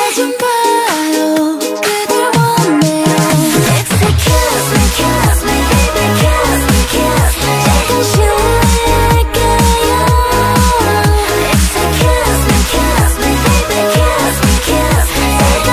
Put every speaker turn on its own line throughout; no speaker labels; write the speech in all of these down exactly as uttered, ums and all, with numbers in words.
좀 봐요. 그댈 원해요. Excuse me, kiss me, baby, kiss me, kiss me. 잠깐 실례할까요? Excuse me, kiss me, baby, kiss me, kiss me.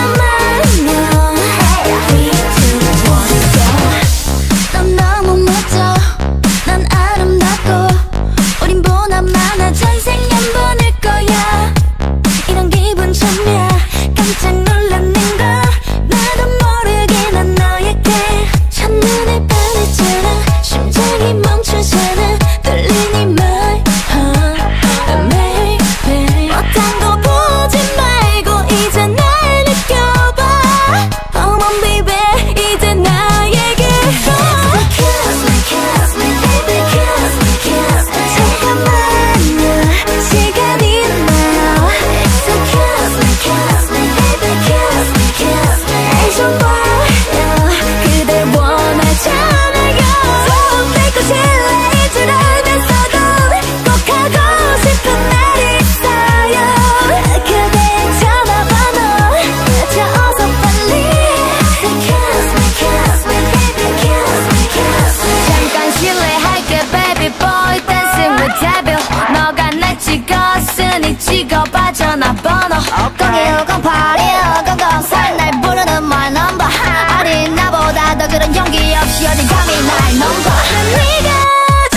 잠깐만요. We two want. 넌 너무 멋져. 난 아름답고 우린 보나마나 전생 한 번일 거야. 이런 기분 처음이야. 깜짝 놀랐는걸. 나도 모르게 난 너에게 첫눈에 반했잖아. 심장이 멈추잖아. 떨리니 my heart baby. 어떤 거 보지 말고 이제 날 느껴봐. Come on baby 이제 나에게 Kiss me, kiss me, baby, kiss me, kiss me. 잠깐만요, 시간이 있나요? Kiss me, kiss me, baby, kiss me, kiss me. 날 좀 봐요, 그댈 원하잖아요. 손 뺏고 실례인 줄 알면서도 꼭 하고 싶은 말이 있어요. 그대의 전화번호 저 어서 빨리. Kiss me, kiss me, baby, kiss me, kiss me. 잠깐 실례할게 baby boy dancing with devil. 너가 날 찍었으니 찍어봐 전화번호 공일 공팔일 공공사. 날 부르는 my number. 어린 나보다 더 그런 용기 없이 어디 감히 날 넘봐. 네가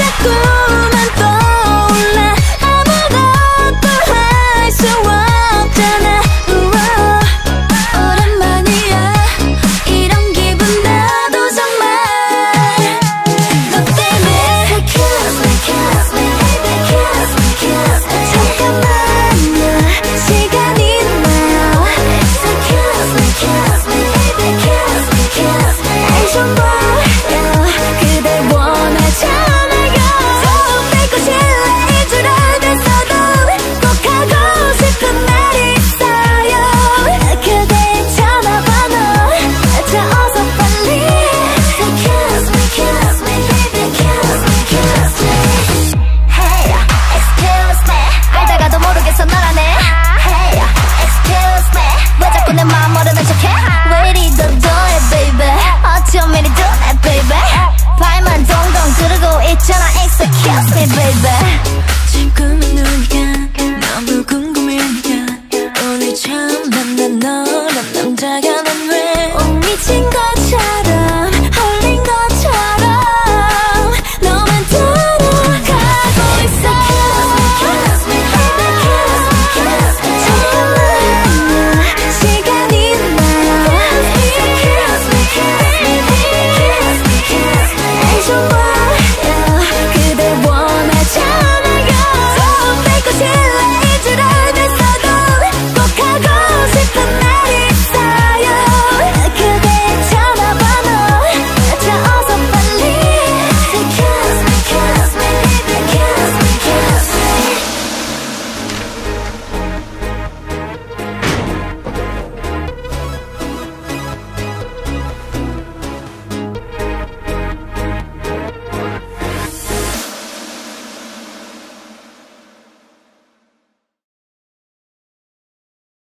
자꾸만 떠올라. 아무것도 할 수 없잖아. 우와, 오랜만이야 이런 기분. 나도 정말 너 때문에. Kiss me, kiss me, baby, kiss me, kiss me. 잠깐만요, 시간이 있나요? Kiss me, kiss me, baby, kiss me, kiss me. 날 좀 봐요, 그댈 원하잖아요. 손 뺏고 실례인 줄 알면서도 꼭 하고 싶은 말이 있어요. 그대의 전화번호 저 어서 빨리. Kiss me, kiss me, baby, kiss me, kiss me. Hey, excuse me. 알다가도 모르겠어 너라네. Hey, excuse me. 왜 자꾸 내 마음 모르는 척해? 왜 이리 던져해 baby. 어쩜 이리 둔해 baby. 발만 동동 구르고 있잖아. Excuse me baby. 지금의 누가 너무 궁금해. 오늘 처음 만난 너란 남자가 난 왜 온 미친 것처럼